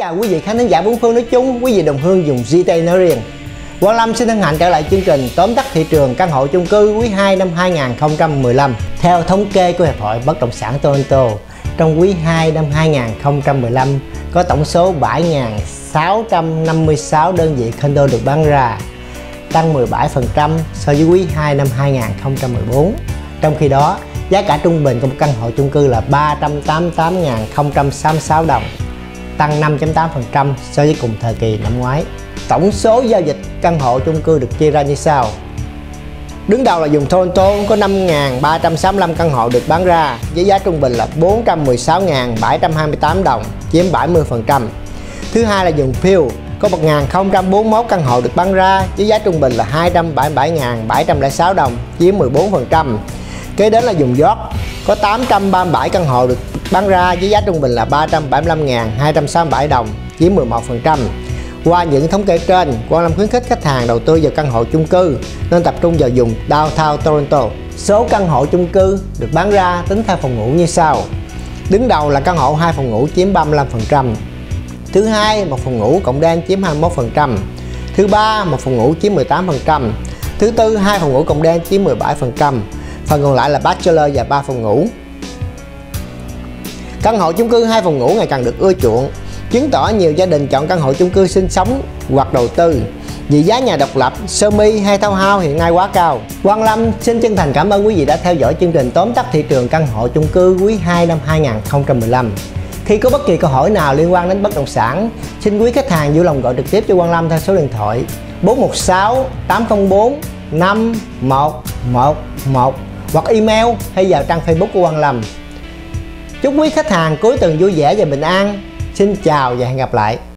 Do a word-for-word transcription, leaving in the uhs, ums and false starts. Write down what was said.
chào quý vị khán thính giả bốn phương nói chung, quý vị đồng hương dùng giê tê nói riêng. Quang Lâm xin hân hạnh trở lại chương trình tóm tắt thị trường căn hộ chung cư quý hai năm hai nghìn không trăm mười lăm. Theo thống kê của Hiệp hội Bất động sản Toronto, trong quý hai năm hai nghìn không trăm mười lăm có tổng số bảy nghìn sáu trăm năm mươi sáu đơn vị condo được bán ra, tăng mười bảy phần trăm so với quý hai năm hai nghìn không trăm mười bốn. Trong khi đó, giá cả trung bình của một căn hộ chung cư là ba trăm tám mươi tám nghìn không trăm sáu mươi sáu đồng, tăng năm phẩy tám phần trăm so với cùng thời kỳ năm ngoái. Tổng số giao dịch căn hộ chung cư được chia ra như sau. Đứng đầu là vùng Toronto có năm nghìn ba trăm sáu mươi lăm căn hộ được bán ra với giá trung bình là bốn trăm mười sáu nghìn bảy trăm hai mươi tám đồng, chiếm bảy mươi phần trăm. Thứ hai là vùng Peel có một nghìn không trăm bốn mươi mốt căn hộ được bán ra với giá trung bình là hai trăm bảy mươi bảy nghìn bảy trăm lẻ sáu đồng, chiếm mười bốn phần trăm. Kế đến là vùng York có tám trăm ba mươi bảy căn hộ được bán ra với giá trung bình là ba trăm bảy mươi lăm nghìn hai trăm sáu mươi bảy đồng, chiếm mười một phần trăm. Qua những thống kê trên, Quang Lâm khuyến khích khách hàng đầu tư vào căn hộ chung cư nên tập trung vào vùng Downtown Toronto. Số căn hộ chung cư được bán ra tính theo phòng ngủ như sau. Đứng đầu là căn hộ hai phòng ngủ chiếm ba mươi lăm phần trăm. Thứ hai, một phòng ngủ cộng đen chiếm hai mươi mốt phần trăm. Thứ ba, một phòng ngủ chiếm mười tám phần trăm. Thứ tư, hai phòng ngủ cộng đen chiếm mười bảy phần trăm. Phần còn lại là bachelor và ba phòng ngủ. Căn hộ chung cư hai phòng ngủ ngày càng được ưa chuộng, chứng tỏ nhiều gia đình chọn căn hộ chung cư sinh sống hoặc đầu tư vì giá nhà độc lập, semi hay townhouse hiện nay quá cao. Quang Lâm xin chân thành cảm ơn quý vị đã theo dõi chương trình tóm tắt thị trường căn hộ chung cư quý hai năm hai nghìn không trăm mười lăm. Khi có bất kỳ câu hỏi nào liên quan đến bất động sản, xin quý khách hàng vui lòng gọi trực tiếp cho Quang Lâm theo số điện thoại bốn một sáu tám không bốn năm một một một hoặc email hay vào trang Facebook của Quang Lâm. Chúc quý khách hàng cuối tuần vui vẻ và bình an. Xin chào và hẹn gặp lại.